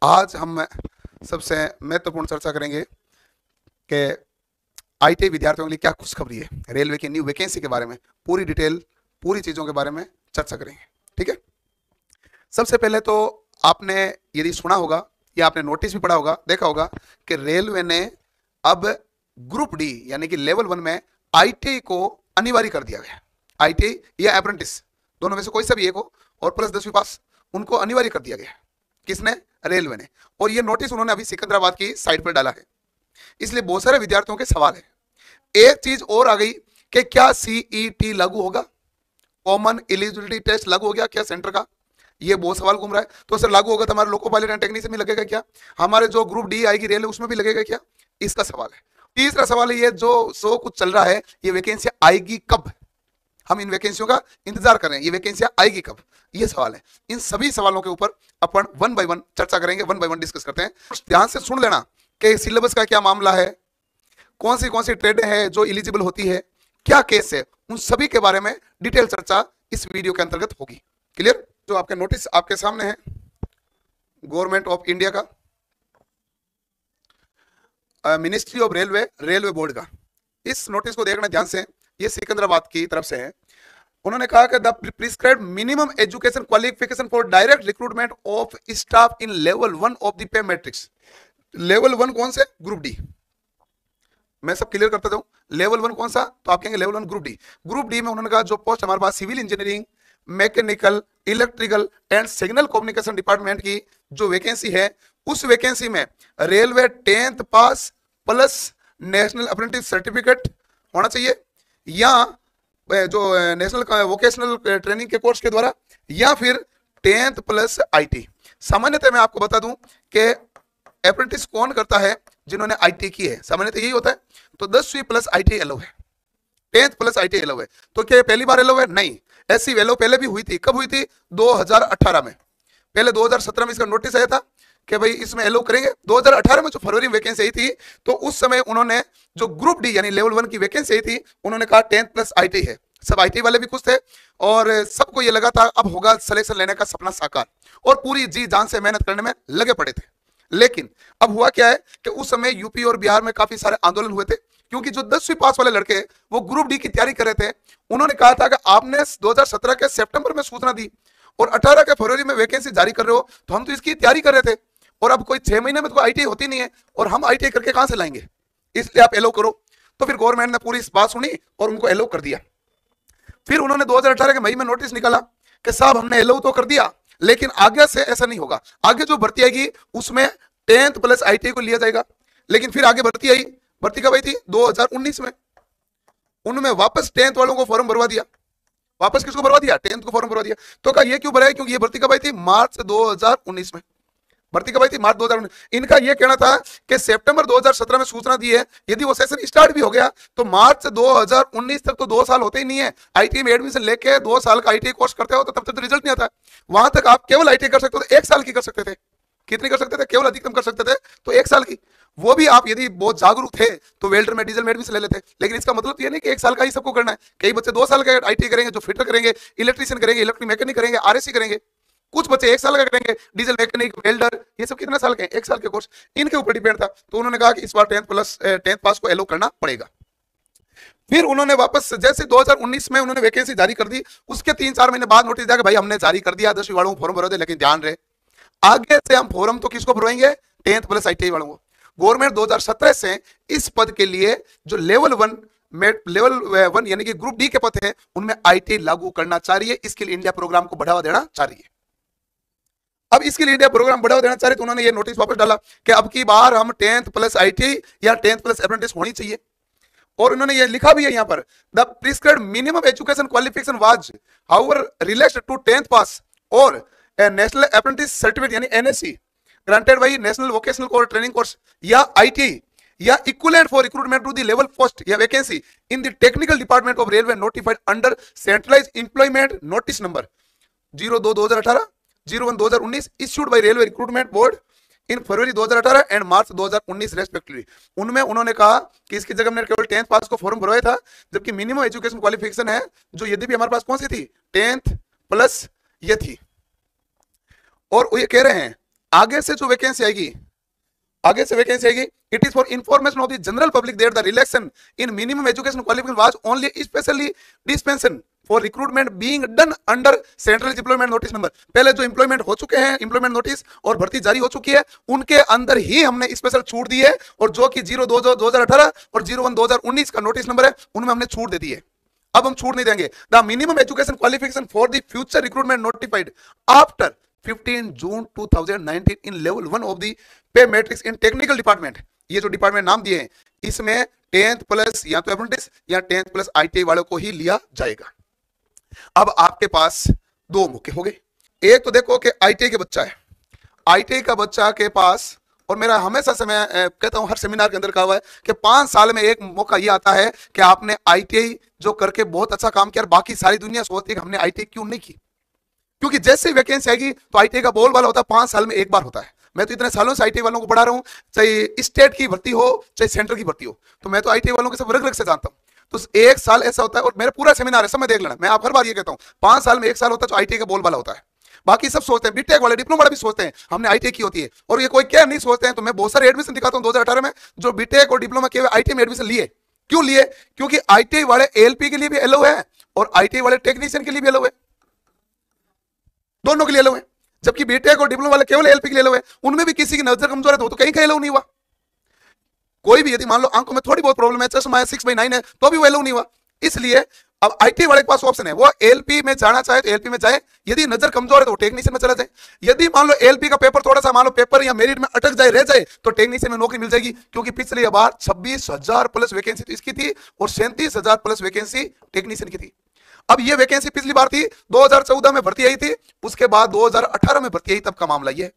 आज हम सबसे महत्वपूर्ण चर्चा करेंगे कि आईटीआई विद्यार्थियों के लिए क्या खुशखबरी है, रेलवे की न्यू वैकेंसी के बारे में पूरी डिटेल, पूरी चीजों के बारे में चर्चा करेंगे। ठीक है। सबसे पहले तो आपने यदि सुना होगा या आपने नोटिस भी पढ़ा होगा, देखा होगा कि रेलवे ने अब ग्रुप डी यानी कि लेवल 1 में आईटीआई को अनिवार्य कर दिया गया। आईटीआई या अप्रेंटिस दोनों में से कोई सा भी एक हो और प्लस 10वीं पास, उनको अनिवार्य कर दिया गया। किसने? रेलवे ने। और ये नोटिस उन्होंने अभी सिकंदराबाद की साइट पर डाला है। इसलिए बहुत सारे विद्यार्थियों के सवाल है। एक चीज और आ गई कि क्या सीईटी लागू होगा, कॉमन एलिजिबिलिटी टेस्ट लागू हो गया क्या सेंटर का? ये बहुत सवाल घूम रहा है। तो सर लागू होगा तो हमारे लोको पायलट एंड टेक्नीशियन में लगेगा क्या? हमारे जो ग्रुप डी आएगी रेलवे उसमें भी लगेगा क्या? इसका सवाल है। तीसरा सवाल है, ये जो सो कुछ चल रहा है, ये वैकेंसी आएगी कब? हम इन वैकेंसियों का इंतजार कर रहे हैं, ये वैकेंसियां आएगी कब? ये सवाल है। इन सभी सवालों के ऊपर अपन वन बाय वन चर्चा करेंगे, वन बाय वन डिस्कस करते हैं। ध्यान से सुन लेना कि सिलेबस का क्या मामला है, कौन सी ट्रेडें हैं जो एलिजिबल होती है, क्या केस है, उन सभी के बारे में डिटेल चर्चा इस वीडियो के अंतर्गत होगी। क्लियर? जो आपके नोटिस आपके सामने है गवर्नमेंट ऑफ इंडिया का, ministry of railway, railway board का। इस नोटिस को देखना ध्यान से, ये सिकंदराबाद की तरफ से है। उन्होंने कहा कि the prescribed minimum education qualification for direct recruitment of staff in level 1 of the pay matrix. Level 1 कौन से? Group D. मैं सब क्लियर करता जाऊं। लेवल 1 कौन सा? तो आप कहेंगे level 1 group D. Group D में उन्होंने कहा जो पोस्ट हमारे पास civil engineering, mechanical, electrical and signal communication department की जो वैकेंसी है, उस वैकेंसी में railway 10th pass plus national apprentice certificate होना चाहिए, या जो नेशनल वोकेशनल ट्रेनिंग के कोर्स के द्वारा, या फिर 10th प्लस आईटी। सामान्यतः मैं आपको बता दूं कि अप्रेंटिस कौन करता है? जिन्होंने आईटी की है, सामान्यतः यही होता है। तो 10वीं प्लस आईटी एलो है, 10th प्लस आईटी एलो है। तो क्या पहली बार एलो है? नहीं, ऐसी एलो पहले भी हुई थी। कब हुई थी? 2018 में। पहले 2017 में इसका नोटिस आया था कि भाई इसमें एलो करेंगे। 2018 में जो फरवरी में वैकेंसी आई थी, तो उस समय उन्होंने जो ग्रुप डी यानी लेवल 1 की वैकेंसी आई थी, उन्होंने कहा 10th प्लस आईटी है। सब आईटी वाले भी खुश थे और सबको ये लगा था अब होगा सिलेक्शन लेने का सपना साकार, और पूरी जी जान से मेहनत करने में लगे पड़े थे। लेकिन अब हुआ क्या है कि उस समय यूपी और बिहार में काफी सारे आंदोलन हुए थे, क्योंकि जो 10वीं पास वाले लड़के वो ग्रुप डी की तैयारी कर रहे थे। उन्होंने कहा था कि आपने 2017 के सितंबर में सूचना दी और 18 के फरवरी में वैकेंसी जारी कर रहे हो, तो हम तो इसकी तैयारी कर रहे थे, और अब कोई 6 महीने में तो आईटीआई होती नहीं है, और हम आईटीआई करके कहां से लाएंगे? इसलिए आप एलो करो। तो फिर गवर्नमेंट ने पूरी इस बात सुनी और उनको एलो कर दिया। फिर उन्होंने 2018 के मई में नोटिस निकाला कि साहब हमने एलो तो कर दिया, लेकिन आगे से ऐसा नहीं होगा। आगे जो भर्ती आएगी उसमें 10th प्लस आईटीआई को लिया जाएगा। लेकिन फिर आगे भर्ती आई। भर्ती कब आई थी? 2019 में। उनमें वापस 10th वालों को फॉर्म भरवा दिया। वापस किसको भरवा दिया? 10th को फॉर्म भरवा दिया। तो कहा ये क्यों भरा है? क्योंकि ये भर्ती कब आई थी? मार्च 2019 में। भर्ती कब आई थी? मार्च 2019। इनका यह कहना था कि सितंबर 2017 में सूचना दी है, यदि वो सेशन स्टार्ट भी हो गया तो मार्च 2019 तक तो 2 साल होते ही नहीं है। आईटी में एडमिशन लेके 2 साल का आईटी कोर्स करते हो तो तब तक तो रिजल्ट नहीं आता। वहां तक आप केवल आईटी कर सकते हो तो 1 साल की कर सकते थे। कितनी कर सकते थे? केवल अधिकतम कर सकते थे तो 1 साल की। वो भी आप यदि बहुत जागरूक थे तो वेल्डर में, डीजल में एडमिशन ले लेते। लेकिन इसका मतलब ये नहीं कि 1 साल का ही सबको करना है। कई बच्चे 2 साल का आईटी करेंगे, जो फिटर करेंगे, इलेक्ट्रीशियन करेंगे, इलेक्ट्रिक मैकेनिक करेंगे, आरएसी करेंगे। कुछ बच्चे 1 साल का करेंगे, डीजल मैकेनिक, वेल्डर, ये सब कितने साल के? 1 साल के कोर्स। इनके ऊपर डिपेंड था। तो उन्होंने कहा कि इस बार 10th पास को एलो करना पड़ेगा। फिर उन्होंने वापस जैसे 2019 में उन्होंने वैकेंसी जारी कर दी, उसके 3-4 महीने बाद नोटिस दिया कि भाई हमने जारी कर दिया, 10वीं वालों को फॉर्म भरो दे, लेकिन ध्यान रहे आगे से हम फॉर्म तो किसको भरवाएंगे? 10th प्लस आईटीआई वालों को। गवर्नमेंट 2017 से इस पद के लिए जो लेवल 1 यानी कि ग्रुप डी के पद है, उनमें आईटी लागू करना चाह रही है। इसके लिए इंडिया प्रोग्राम को बढ़ावा देना चाह रही है। अब इसके लिए इंडिया प्रोग्राम बढ़ावा देना चाह रहे, तो उन्होंने ये नोटिस वापस डाला कि अब की बार हम 10th प्लस आईटी या 10th प्लस अप्रेंटिस होनी चाहिए। और उन्होंने ये लिखा भी है यहां पर, the prescribed minimum education qualification was however related to 10th pass और नेशनल अप्रेंटिस सर्टिफिकेट यानी NSC granted by national vocational course training course या आईटी या equivalent for recruitment to the level post या vacancy in the technical department of railway notified under centralised employment notice number 02/2018, 01/2019 issued by railway recruitment board in February 2018 and March 2019 respectively. उनमें उन्होंने कहा कि इसकी जगह हमने केवल 10th पास को फॉर्म भरवाया था, जबकि मिनिमम एजुकेशन क्वालिफिकेशन है जो यद्यपि हमारे पास कौन सी थी? 10th प्लस ये थी। और ये कह रहे हैं आगे से जो वैकेंसी आएगी, आगे से वैकेंसी आएगी, it is for information of the general public that the relaxation in minimum education qualification was only specially dispensation for recruitment being done under central employment notice number. पहले जो इंप्लॉयमेंट हो चुके हैं, employment notice और भर्ती जारी हो चुकी है, उनके अंदर ही हमने स्पेशल छूट दी है, और जो कि 0-2-2018 और 01-2019 का नोटिस नंबर है, उनमें हमने छूट दे दी है। अब हम छूट नहीं देंगे। The minimum education qualification for the future recruitment notified after 15 June 2019 in level 1 of the pay matrix in technical department. ये जो डिपार्टमेंट नाम दिए हैं, इसमें 10th प्लस या तो अप्रेंटिस या 10th प्लस आईटीआई वालों को ही लिया जाएगा। अब आपके पास दो मौके हो गए। एक तो देखो कि आईटीआई के बच्चा है, आईटीआई का बच्चा के पास, और मेरा हमेशा से मैं कहता हूं हर सेमिनार के अंदर कहा हुआ है कि 5 साल में एक मौका यह आता है कि आपने आईटीआई जो करके बहुत अच्छा काम किया, बाकी सारी दुनिया सोचती है कि हमने आईटीआई क्यों नहीं की। क्योंकि जैसे ही वैकेंसी आएगी तो आईटीआई का बोलबाला होता है, 5 साल में एक बार होता है। मैं तो इतने सालों से आईटीआई वालों को पढ़ा रहा हूं, चाहे स्टेट की भर्ती हो चाहे सेंट्रल की भर्ती हो, तो मैं तो आईटीआई वालों के सब रग रग से जानता हूं। तो एक साल ऐसा होता है, और मेरा पूरा सेमिनार है, सब मैं देख लेना, मैं आप हर बार ये कहता हूं 5 साल में एक साल होता है जो आईटीआई का बोलबाला होता है। बाकी सब सोचते हैं, बीटेक वाले डिप्लोमा वाले भी सोचते हैं हमने आईटीआई की होती है, और ये कोई क्या नहीं सोचते हैं। तो मैं बहुत सारे एडमिशन दिखाता हूं 2018 में, जो बीटेक और डिप्लोमा के आईटीआई में एडमिशन लिए। क्यों लिए? क्योंकि आईटीआई वाले एएलपी के लिए भी अलाउ है और आईटीआई वाले टेक्नीशियन के लिए भी अलाउ है, दोनों के लिए अलाउ है। जबकि बीटेक और डिप्लोमा वाले केवल एएलपी के लिए अलाउ है। उनमें भी किसी की नजर कमजोर है तो कहीं का अलाउ नहीं हुआ। कोई भी यदि मान लो आंखों में थोड़ी बहुत प्रॉब्लम है, चश्मा है, 6/9 है, तो भी वो अलाउ नहीं हुआ। इसलिए अब आईटी वाले के पास ऑप्शन है, वो एलपी में जाना चाहे तो एलपी में जाए, यदि नजर कमजोर है तो टेक्नीशियन में चला जाए। यदि मान लो एलपी का पेपर थोड़ा सा मान लो पेपर या मेरिट में अटक जाए, रह जाए, तो टेक्नीशियन में नौकरी मिल जाएगी। क्योंकि पिछली बार 26,000 प्लस वैकेंसी तो इसकी थी और 37,000 प्लस वैकेंसी टेक्नीशियन की थी। अब ये वैकेंसी पिछली बार थी 2014 में भर्ती आई थी, उसके बाद 2018 में भर्ती आई, तब का मामला ये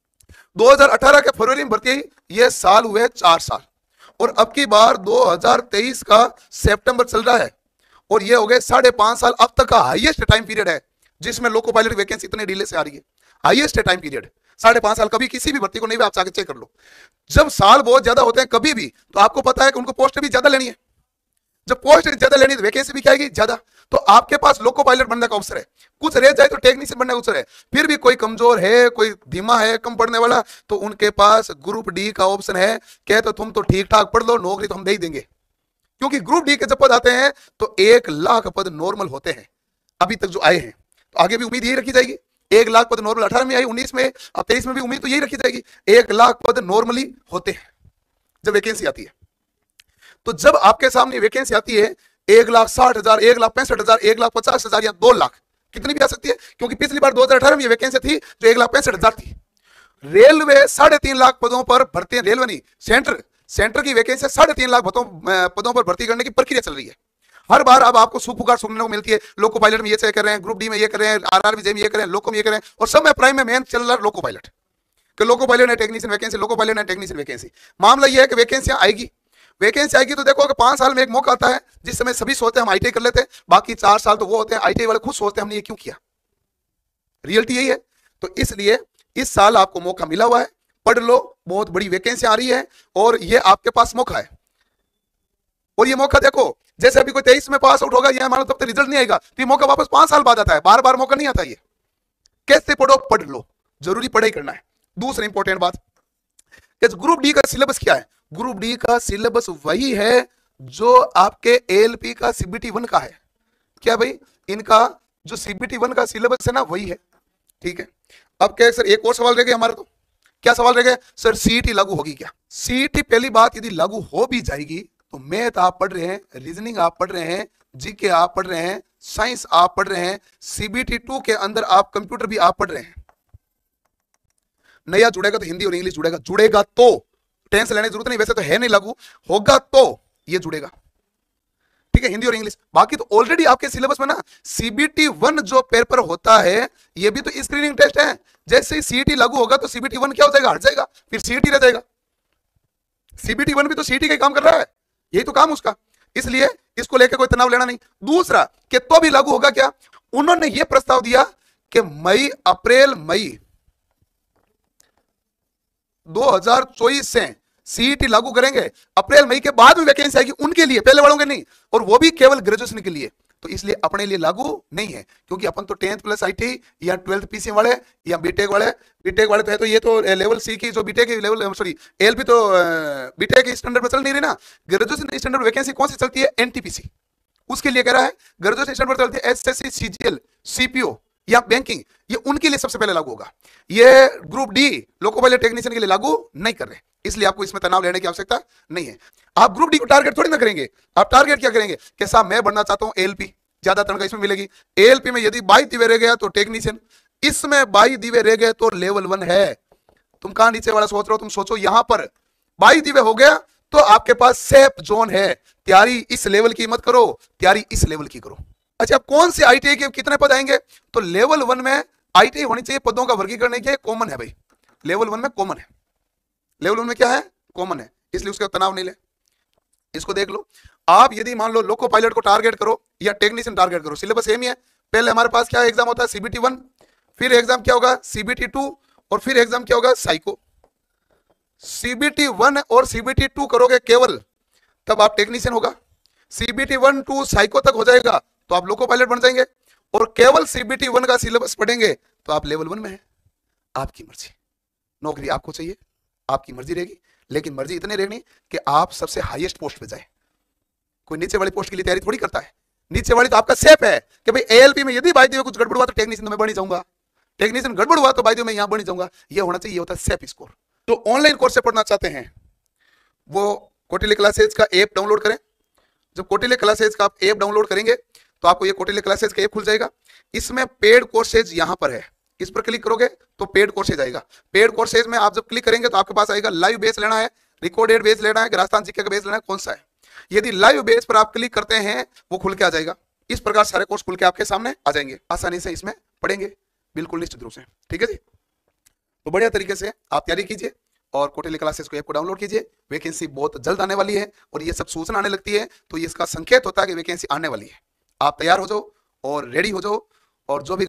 2018 के फरवरी में भर्ती आई, ये साल हुए 4 साल, और अब की बार 2023 का सितंबर चल रहा है, और ये हो गए 5.5 साल। अब तक का हाईएस्ट टाइम पीरियड है जिसमें लोको पायलट वैकेंसी इतने डिले से आ रही है। हाईएस्ट टाइम पीरियड 5.5 साल, कभी किसी भी भर्ती को नहीं हुआ। आप जाके चेक कर लो, जब साल बहुत ज्यादा होते हैं कभी भी, तो आपको पता है कि उनको पोस्ट भी ज्यादा लेनी है। जब पोस्ट ज्यादा लेनी है तो वैकेंसी भी क्या आएगी ज्यादा। तो आपके पास लोको पायलट बनने का अवसर है, कुछ रह जाए तो टेक्नीशियन बनने का अवसर है। फिर भी कोई कमजोर है, कोई धीमा है, कम पढ़ने वाला, तो उनके पास ग्रुप डी का ऑप्शन है। कहे तो तुम तो ठीक ठाक पढ़ लो, नौकरी तो हम दे ही देंगे। क्योंकि ग्रुप डी के जब पद आते हैं तो 1 लाख पद नॉर्मल होते हैं अभी तक जो आए हैं, तो आगे भी उम्मीद यही रखी जाएगी। 1 लाख पद नॉर्मल 18 में आई, 19 में, अब 23 में भी उम्मीद तो यही रखी जाएगी। 1 लाख पद नॉर्मली होते हैं जब वैकेंसी आती है। तो जब आपके सामने वैकेंसी आती है 1,60,000, 1,65,000, 1,50,000 या 2 लाख, कितनी भी आ सकती है। क्योंकि पिछली बार 2018 में ये वैकेंसी थी जो 1,65,000 थी। रेलवे 3.5 लाख पदों पर भर्ती, रेलवे नहीं, सेंटर की वैकेंसी 3.5 लाख पदों पर भर्ती करने की प्रक्रिया चल रही है। हर बार अब आपको सुपुकार सुनने को मिलती है, लोको पायलट में ये कर रहे हैं, ग्रुप डी में ये कर रहे हैं, आरआरबी में ये कर रहे हैं, लोको में ये कर रहे हैं, और सब में प्राइम में मेन चल रहा है लोको पायलट कि लोको पायलट है टेक्नीशियन वैकेंसी, लोको पायलट है टेक्नीशियन वैकेंसी। मामला ये है कि वैकेंसियां आएगी, वैकेंसी आएगी तो देखो कि 5 साल में एक मौका आता है जिस समय सभी सोचते हैं हम आईटीआई कर लेते हैं, बाकी 4 साल तो वो होते हैं आईटीआई वाले खुद सोचते हैं हमने ये क्यों किया। रियलिटी यही है। तो इसलिए इस साल आपको मौका मिला हुआ है, पढ़ लो, बहुत बड़ी वैकेंसी आ रही है और ये आपके पास मौका है। और ये मौका देखो, जैसे अभी कोई 23 में पास आउट होगा, ये मानो तब तक रिजल्ट नहीं आएगा, तो ये मौका वापस 5 साल बाद आता है, बार बार मौका नहीं आता। ये कैसे पढ़ो, पढ़ लो, जरूरी पढ़ाई करना है। दूसरी इंपॉर्टेंट बात, ग्रुप डी का सिलेबस क्या है? ग्रुप डी का सिलेबस वही है जो आपके एएलपी का सीबीटी 1 का है। क्या भाई, इनका जो सीबीटी 1 का सिलेबस है ना, वही है। ठीक है, अब क्या सर एक और सवाल रह गया हमारा, तो क्या सवाल रह गया सर, सीईटी लागू होगी क्या? सीईटी पहली बात यदि लागू हो भी जाएगी तो मैथ आप पढ़ रहे हैं, रीजनिंग आप पढ़ रहे हैं, जीके आप पढ़ रहे हैं, साइंस आप पढ़ रहे हैं, सीबीटी 2 के अंदर आप कंप्यूटर भी आप पढ़ रहे हैं। नया जुड़ेगा तो हिंदी और इंग्लिश जुड़ेगा तो टेंस लेने की जरूरत नहीं, वैसे तो है नहीं लागू, होगा तो ये जुड़ेगा। ठीक है, हिंदी और इंग्लिश। बाकी तो ऑलरेडी आपके सिलेबस में ना सीबीटी 1 जो पेपर होता है, ये भी तो स्क्रीनिंग टेस्ट है। जैसे ही सीईटी लागू होगा तो सीबीटी 1 क्या हो जाएगा, हट जाएगा, फिर सीईटी रह जाएगा। सीबीटी 1 भी तो सीईटी का काम कर रहा है, यही तो काम उसका, इसलिए इसको लेकर कोई तनाव लेना नहीं। दूसरा कि तो भी लागू होगा क्या, उन्होंने यह प्रस्ताव दिया कि अप्रैल मई 2024 से सीईटी लागू करेंगे। अप्रैल मई के बाद में वैकेंसी आएगी उनके लिए, पहले वालों के नहीं, और वो भी केवल ग्रेजुएशन के लिए। तो इसलिए अपने लिए लागू नहीं है, क्योंकि अपन तो 10th प्लस आईटी या 12th पीसी वाले या बीटेक वाले तो है, तो ये तो लेवल सी की जो बीटेक की लेवल सॉरी एलपी तो बीटेक की स्टैंडर्ड पर चल नहीं रही ना। ग्रेजुएशन स्टैंडर्ड वैकेंसी कौन सी चलती है? एनटीपीसी, उसके लिए कह रहा है ग्रेजुएशन स्टैंडर्ड पर चलती है एसएससी, सीजीएल, सीपीओ या बैंकिंग, ये उनके लिए सबसे पहले लागू होगा। ये group D loco pilot technician के लिए लागू नहीं कर रहे, इसलिए आपको इसमें तनाव लेने की आवश्यकता नहीं है। आप ग्रुप डी को टारगेट थोड़ी ना करेंगे, आप टारगेट क्या करेंगे कि साहब मैं बनना चाहता हूं एएलपी, ज्यादा तनख्वाह इसमें मिलेगी। एएलपी में यदि 22 दिवे रह गया तो टेक्नीशियन, इसमें 22 दिवे रह गए तो लेवल 1 है। तुम कहां नीचे वाला सोच रहे हो, तुम सोचो यहां पर 22 दिवे हो गया तो आपके पास सेफ जोन है, तैयारी इस लेवल की मत करो, तैयारी इस लेवल की करो। अच्छा, कौन से आईटीआई के कितने पद आएंगे? तो लेवल 1 में आईटीआई होनी चाहिए, पदों का वर्गीकरण नहीं किया, कॉमन है भाई, लेवल 1 में कॉमन है, लेवल 1 में क्या है? कॉमन है, इसलिए उसका तनाव नहीं ले। इसको देख लो, आप यदि मान लो लोको पायलट को टारगेट करो या टेक्नीशियन टारगेट करो, सिलेबस सेम ही है। पहले हमारे पास क्या एग्जाम होता है? सीबीटी 1, फिर एग्जाम क्या होगा? सीबीटी 2, और फिर एग्जाम क्या होगा? साइको। सीबीटी 1 और सीबीटी 2 करोगे केवल, तब आप टेक्नीशियन होगा। सीबीटी 1 2 साइको तक हो जाएगा तो आप लोको पायलट बन जाएंगे, और केवल सीबीटी 1 का सिलेबस पढ़ेंगे तो आप लेवल 1 में है। आपकी मर्जी, नौकरी आपको चाहिए, आपकी मर्जी रहेगी, लेकिन मर्जी इतनी रहनी कि आप सबसे हाईएस्ट पोस्ट पे जाए। कोई नीचे वाली पोस्ट के लिए तैयारी थोड़ी करता है, नीचे वाली तो आपका सेफ है कि भाई एएलपी में यदि बाई कुछ गड़बड़ हुआ तो टेक्नीशियन में बन जाऊंगा, टेक्नीशियन गड़बड़ हुआ तो बाई मैं यहां बन जाऊंगा, ये होना चाहिए, होता है सेफ स्कोर। तो ऑनलाइन कोर्स से पढ़ना चाहते हैं वो कौटिल्य क्लासेज का ऐप डाउनलोड करें। जब कौटिल्य क्लासेज का आप ऐप डाउनलोड करेंगे तो आपको ये कौटिल्य क्लासेज का ऐप खुल जाएगा। इसमें पेड कोर्सेज यहां पर है, इस पर क्लिक करोगे तो पेड कोर्सेज आएगा। पेड कोर्सेज में आप जब क्लिक करेंगे तो आपके पास आएगा लाइव बेस लेना है, रिकॉर्डेड बेस लेना है, राजस्थान जीके का बेस लेना है, कौन सा है। यदि लाइव बेस पर आप क्लिक करते हैं वो खुल के आ जाएगा। इस प्रकार सारे कोर्स खुल के आपके सामने आ जाएंगे, आसानी से इसमें पढ़ेंगे, बिल्कुल निश्चित रूप से। ठीक है जी, तो बढ़िया तरीके से आप तैयारी कीजिए और कौटिल्य क्लासेस को ऐप को डाउनलोड कीजिए। वैकेंसी बहुत जल्द आने वाली है और ये सब सूचना आने लगती है तो ये इसका संकेत होता है कि वैकेंसी आने वाली है। आप तैयार हो जाओ और रेडी हो जाओ, और जो भी